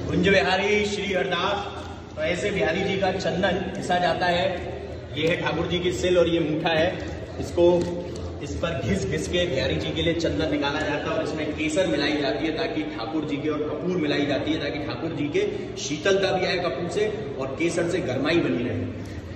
कुंज बिहारी श्री हरदास। तो ऐसे बिहारी जी का चंदन घिसा जाता है। ये है ठाकुर जी की सिल और ये मूठा है। इसको इस पर घिस के बिहारी जी के लिए चंदन निकाला जाता है और इसमें केसर मिलाई जाती है ताकि ठाकुर जी के, और कपूर मिलाई जाती है ताकि ठाकुर जी के शीतलता भी आए कपूर से और केसर से गर्माई बनी रहे।